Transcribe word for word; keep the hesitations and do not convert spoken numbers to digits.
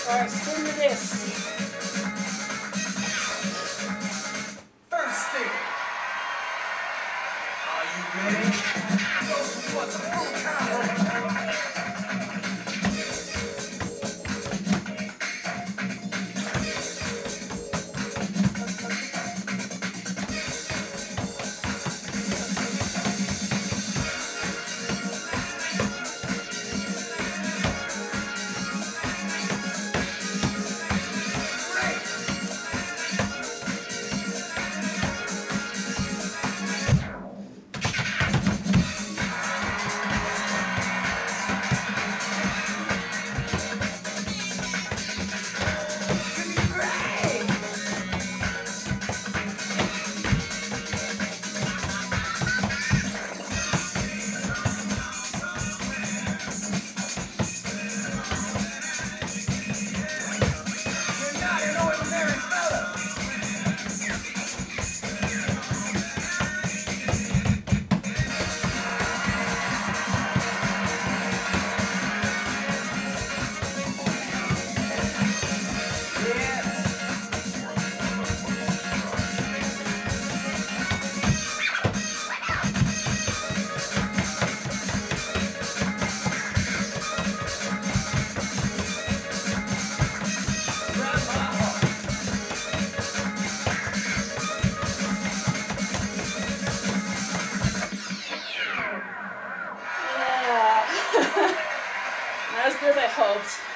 Alright, spin the disc. First thing. Are you ready? Go for the full count. Not as good as I hoped.